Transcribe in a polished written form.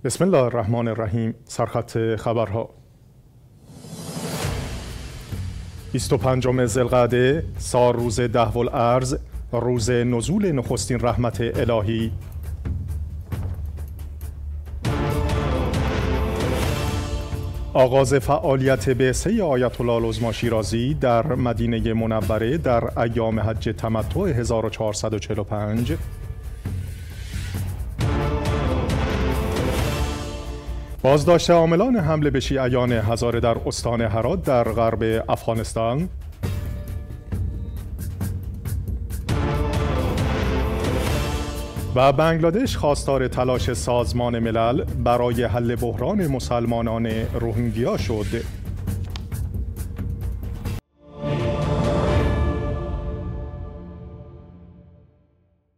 بسم الله الرحمن الرحیم. سرخط خبرها: 25 ذوالقعده، سال روز دهوالارض، روز نزول نخستین رحمت الهی. آغاز فعالیت بعثه آیت الله العظمی شیرازی در مدینه منوره در ایام حج تمتع 1445. بازداشت عاملان حمله به شیعیان هزاره در استان هرات در غرب افغانستان. و بنگلادش خواستار تلاش سازمان ملل برای حل بحران مسلمانان روهینگیا شد.